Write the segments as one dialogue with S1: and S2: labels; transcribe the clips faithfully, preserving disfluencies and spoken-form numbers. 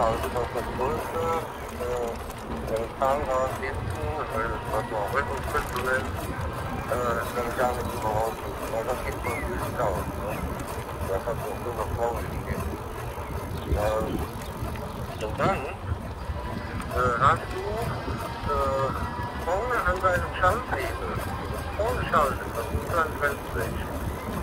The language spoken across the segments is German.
S1: schaltet auf der Größe, äh, der Zahnrad hinten, äh, was man auch Rettungsmittel nennt, äh, ist dann gar nicht überhaupt nicht, weil das gibt so viel Stau, ne? Das hat so sogar vorliegen. Ähm, und dann äh, hast du äh, vorne an deinem Schalthebel, vorne schaltet, das ist ein kleines Bremsblättchen.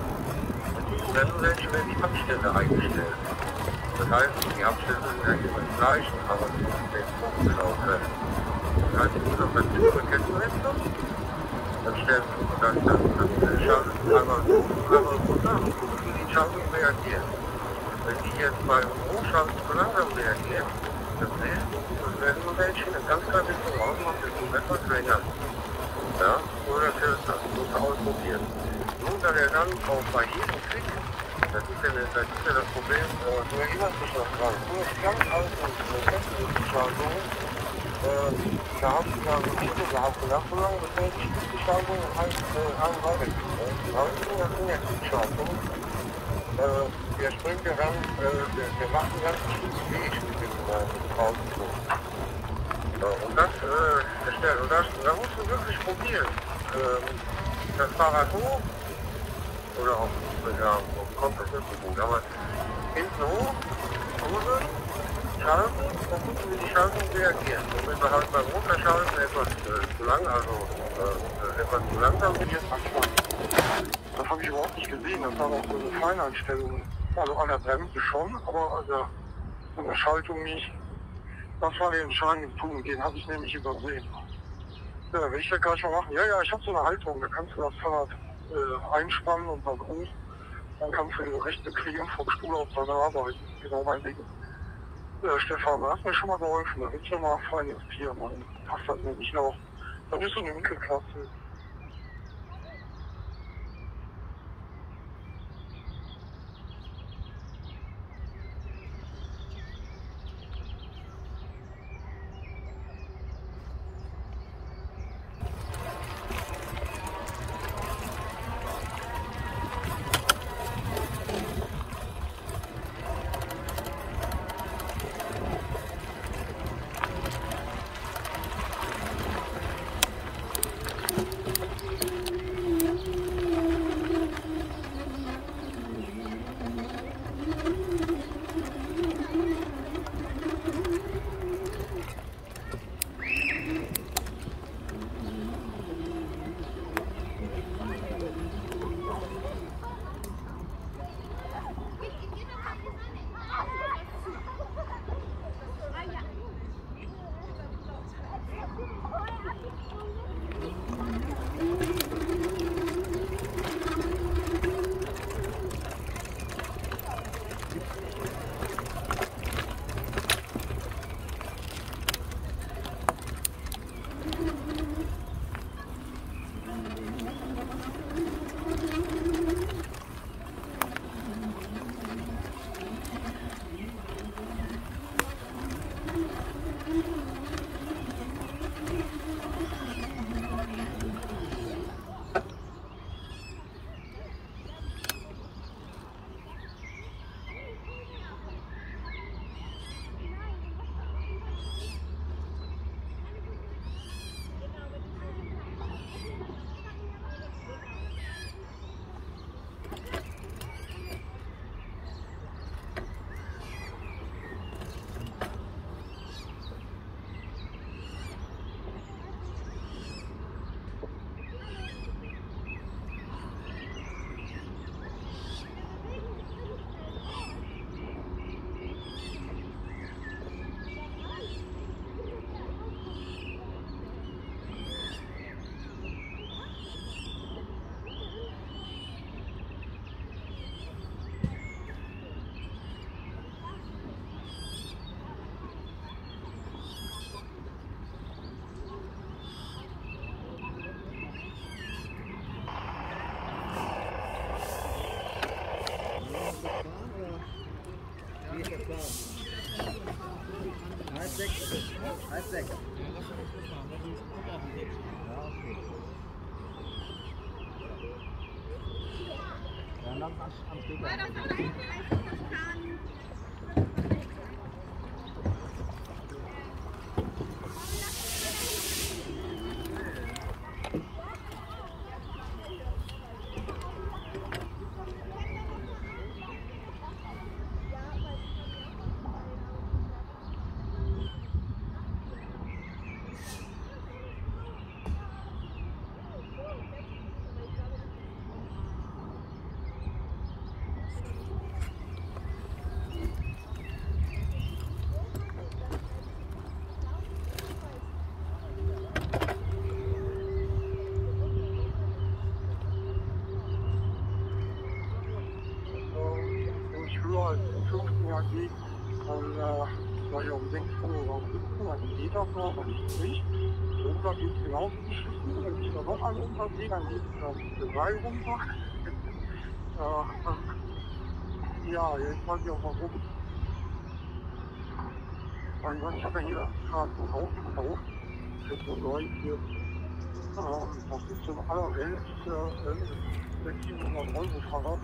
S1: Die Bremsblättchen werden die Abstände eingestellt. Das heißt, die Abstände sind ja immer die gleichen, aber die müssen den Punkt genau treffen. Das heißt, ich muss auf das Türe Kettenwechsel, dann stellst du das, das, das, das schaltet einmal hoch, einmal runter und guckst, wie die Schaltung reagiert. Wenn die jetzt beim Hochschalten zu langsam reagiert, dann siehst du, das Bremsblättchen ein ganz klein bisschen raus, macht es um etwas länger. Ja, oder das musst du ausprobieren. Nun, da der dann auch bei jedem Klick, das ist ja, das, ist ja das Problem, äh, du erinnerst dich noch dran, nur ganz alte Kettenschaltung, äh, da hast du ja so Titel gehabt, und nach so lange bevor die Spitzenschaltung halt äh, einen weitergeht. Ne? Die heutigen, das sind ja Klickschaltungen, äh, der springt ja dann, äh, der, der macht einen ganz bestimmten Weg mit dem äh, Auto. Ja, und das, äh, erstellt, und das, da musst du wirklich probieren. Ähm, das Fahrrad hoch, oder auch, ja, kommt das nicht so gut, aber hinten hoch, Kurve, schalten, dann gucken wir, wie die Schaltung reagiert. Und wenn wir halt beim Runterschalten etwas äh, zu lang, also äh, etwas zu langsam sind, jetzt abschalten. Das habe ich überhaupt nicht gesehen, das war auch so eine Feineinstellung, also an der Bremse schon, aber also an der Schaltung nicht. Das war der entscheidende Punkt, den habe ich nämlich übersehen. Ja, will ich ja gleich mal machen. Ja, ja, ich habe so eine Haltung, da kannst du das Fahrrad äh, einspannen und dann hoch. Dann kannst du die rechte kriegen vom Stuhl auf deine Arbeit. Genau mein Ding. Ja, Stefan, da hast mir schon mal geholfen. Da willst du mal fein investieren. Dann passt das nämlich noch. Da bist du eine Mittelklasse.
S2: Halb sechs. Halb sechs. Ja, dann am Stück.
S1: weil ich um sechs Uhr sitzen, dann geht das noch, dann nicht. Runter geht es genauso beschissen, wenn ich da noch einen runtergehe, dann geht es dann drei runter. äh, ja, jetzt weiß ich auch warum. Mein Gott, ich habe ja hier gerade ein Haus gekauft, für so Leute, ähm, das ist so ein allerwelts sechshundert Euro Fahrrad.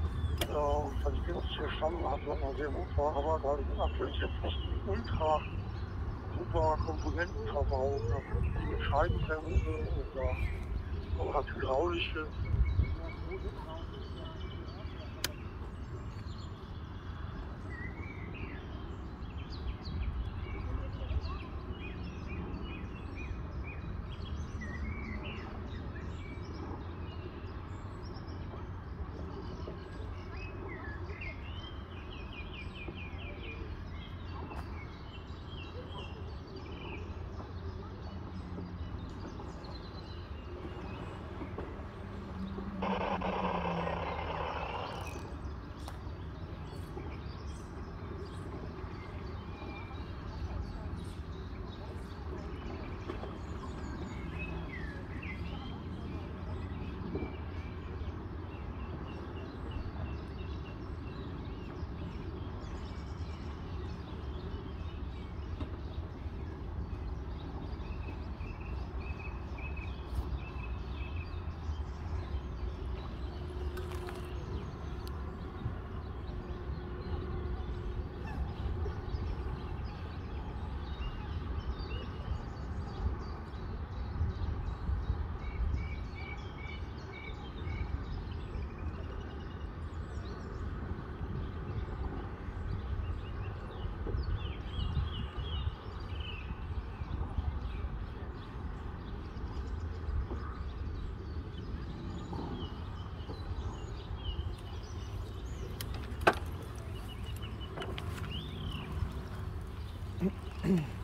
S1: Äh, als ich das nicht verstanden habe, was noch sehr gut war, aber da ist natürlich jetzt nicht ein ultra super Komponenten verbaut, die mit Scheibenbremse oder, oder hydraulische.
S2: Mm-hmm.